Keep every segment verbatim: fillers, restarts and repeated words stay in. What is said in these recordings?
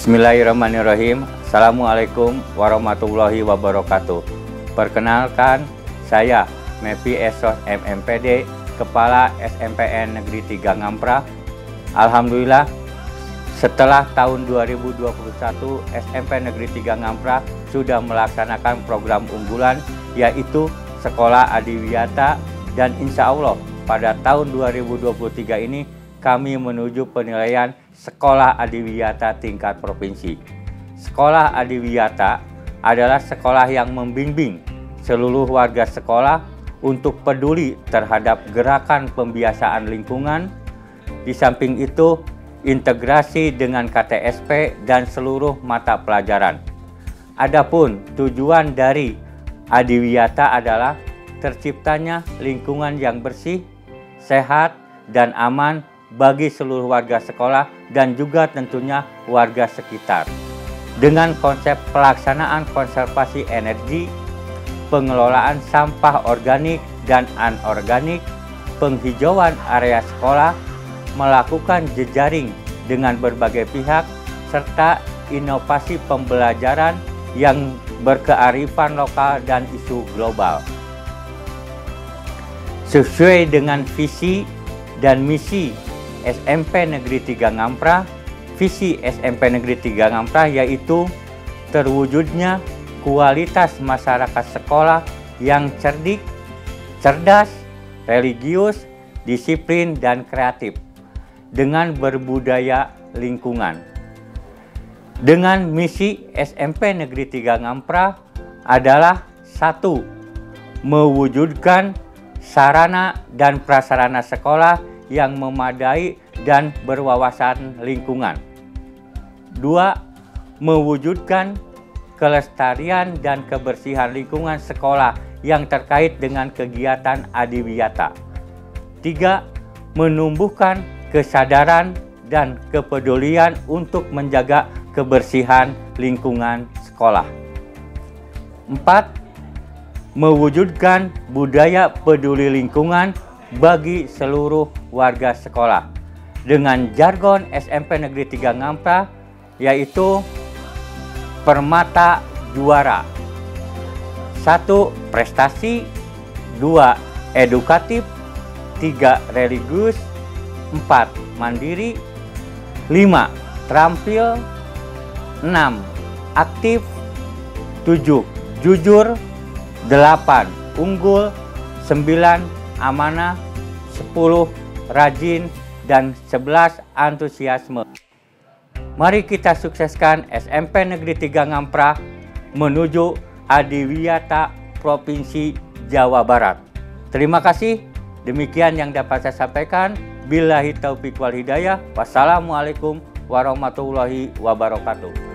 Bismillahirrahmanirrahim. Assalamualaikum warahmatullahi wabarakatuh. Perkenalkan, saya Mepi Esos M M P D, Kepala S M P N Negeri tiga Ngamprah. Alhamdulillah, setelah tahun dua ribu dua puluh satu, S M P Negeri tiga Ngamprah sudah melaksanakan program unggulan, yaitu Sekolah Adiwiyata, dan insya Allah pada tahun dua ribu dua puluh tiga ini kami menuju penilaian Sekolah Adiwiyata tingkat provinsi. Sekolah Adiwiyata adalah sekolah yang membimbing seluruh warga sekolah untuk peduli terhadap gerakan pembiasaan lingkungan. Di samping itu, integrasi dengan K T S P dan seluruh mata pelajaran. Adapun tujuan dari Adiwiyata adalah terciptanya lingkungan yang bersih, sehat, dan aman bagi seluruh warga sekolah dan juga tentunya warga sekitar. Dengan konsep pelaksanaan konservasi energi, pengelolaan sampah organik dan anorganik, penghijauan area sekolah, melakukan jejaring dengan berbagai pihak, serta inovasi pembelajaran yang berkearifan lokal dan isu global. Sesuai dengan visi dan misi S M P Negeri tiga Ngamprah, visi S M P Negeri tiga Ngamprah yaitu terwujudnya kualitas masyarakat sekolah yang cerdik, cerdas, religius, disiplin, dan kreatif dengan berbudaya lingkungan. Dengan misi S M P Negeri tiga Ngamprah adalah satu. Mewujudkan sarana dan prasarana sekolah yang memadai dan berwawasan lingkungan. Dua. Mewujudkan kelestarian dan kebersihan lingkungan sekolah yang terkait dengan kegiatan Adiwiyata. Tiga. Menumbuhkan kesadaran dan kepedulian untuk menjaga kebersihan lingkungan sekolah. Empat. Mewujudkan budaya peduli lingkungan bagi seluruh warga sekolah. Dengan jargon S M P Negeri tiga Ngamprah yaitu Permata Juara. Satu. Prestasi. Dua. Edukatif. Tiga. Religius. Empat. Mandiri. Lima. Terampil. Enam. Aktif. Tujuh. Jujur. Delapan. Unggul. Sembilan. Amanah. Sepuluh. Rajin. Dan sebelas. Antusiasme. Mari kita sukseskan S M P Negeri tiga Ngamprah menuju Adiwiyata Provinsi Jawa Barat. Terima kasih. Demikian yang dapat saya sampaikan. Billahi taufiq wal hidayah. Wassalamualaikum warahmatullahi wabarakatuh.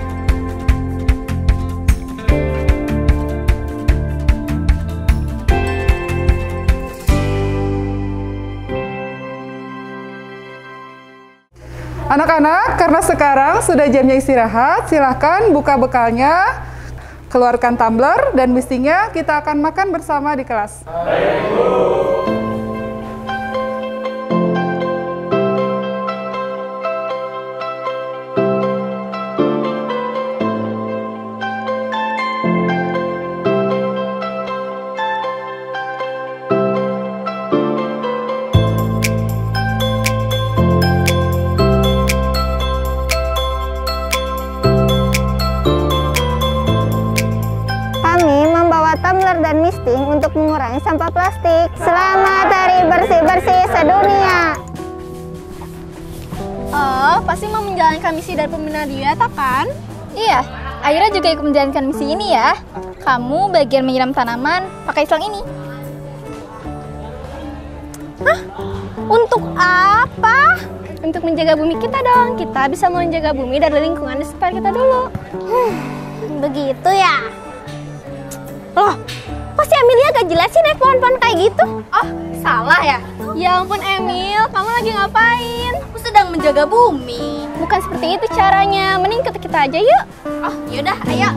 Anak-anak, karena sekarang sudah jamnya istirahat, silahkan buka bekalnya, keluarkan tumbler, dan mestinya kita akan makan bersama di kelas. Baik, Bu. Dan misting untuk mengurangi sampah plastik. Selamat Hari Bersih-Bersih Sedunia. Oh, pasti mau menjalankan misi dari pembinaan Adiwiyata kan? Iya, Aira juga ikut menjalankan misi ini ya. Kamu bagian menyiram tanaman pakai selang ini. Hah? Untuk apa? Untuk menjaga bumi kita dong. Kita bisa menjaga bumi dari lingkungan di sekitar kita dulu. Hmm, begitu ya? Loh, kok si Emilia gak jelasin naik pohon-pohon kayak gitu? Oh, salah ya? Ya ampun Emil, kamu lagi ngapain? Aku sedang menjaga bumi. Bukan seperti itu caranya, mending ikut kita aja yuk. Oh, yaudah, ayo.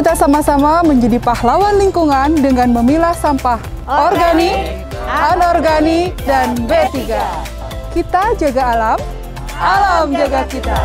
kita sama-sama menjadi pahlawan lingkungan dengan memilah sampah organik, anorganik, dan B tiga. Kita jaga alam, alam jaga kita.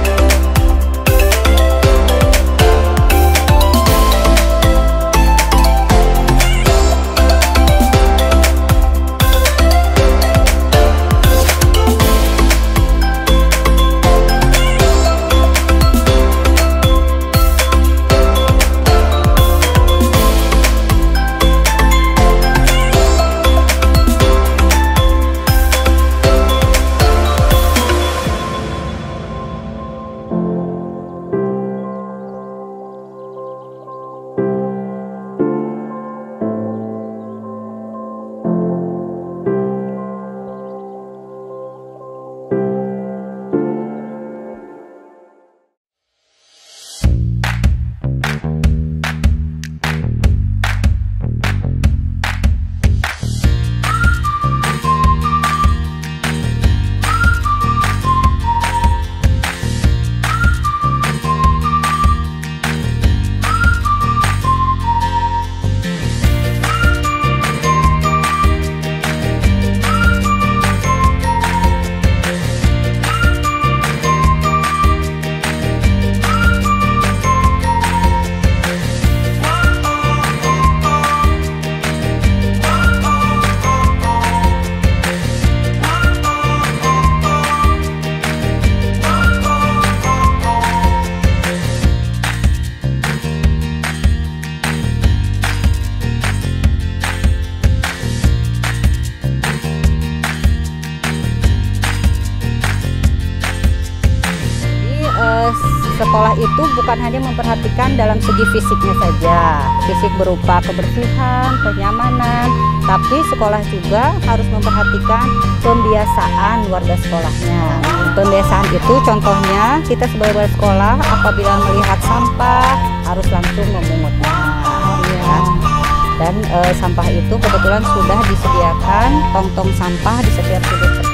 Sekolah itu bukan hanya memperhatikan dalam segi fisiknya saja, fisik berupa kebersihan, kenyamanan, tapi sekolah juga harus memperhatikan pembiasaan warga sekolahnya. Pembiasaan itu contohnya kita sebagai warga sekolah apabila melihat sampah harus langsung memungutnya. Ya. Dan e, sampah itu kebetulan sudah disediakan tong-tong sampah di setiap sudut sekolah.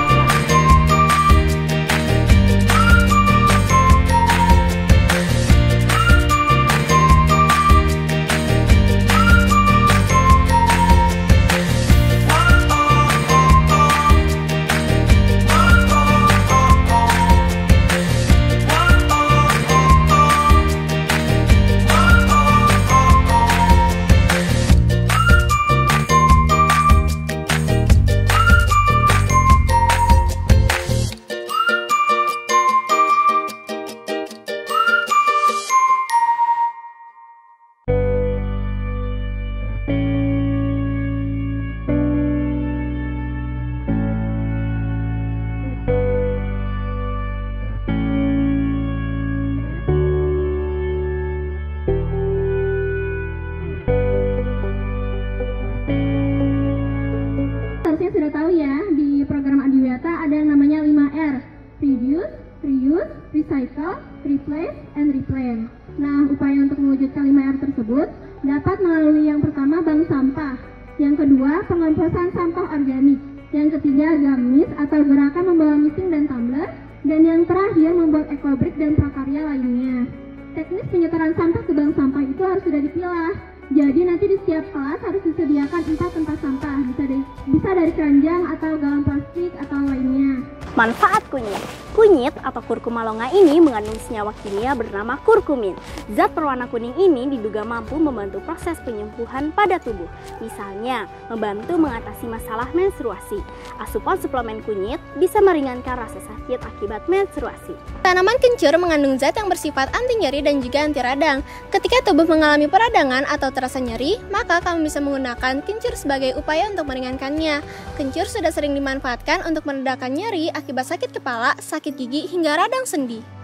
Sudah tahu ya, di program Adiwiyata ada yang namanya lima R, reduce, reuse, recycle, replace, and reclaim. Nah, upaya untuk mewujudkan lima R tersebut dapat melalui yang pertama bank sampah, yang kedua pengomposan sampah organik, yang ketiga gamis atau gerakan membawa misting dan tumbler, dan yang terakhir membuat ekobrik dan prakarya lainnya. Teknis penyetoran sampah ke bank sampah itu harus sudah dipilah. Jadi nanti di setiap kelas harus disediakan empat tempat sampah, bisa dari, bisa dari keranjang atau galon plastik atau lainnya. Manfaat kunyit. Kunyit atau kurkuma longa ini mengandung senyawa kimia bernama kurkumin. Zat berwarna kuning ini diduga mampu membantu proses penyembuhan pada tubuh. Misalnya, membantu mengatasi masalah menstruasi. Asupan suplemen kunyit bisa meringankan rasa sakit akibat menstruasi. Tanaman kencur mengandung zat yang bersifat anti nyeri dan juga anti radang. Ketika tubuh mengalami peradangan atau terasa nyeri, maka kamu bisa menggunakan kencur sebagai upaya untuk meringankannya. Kencur sudah sering dimanfaatkan untuk meredakan nyeri akibat sakit kepala, sakit gigi, hingga radang sendi.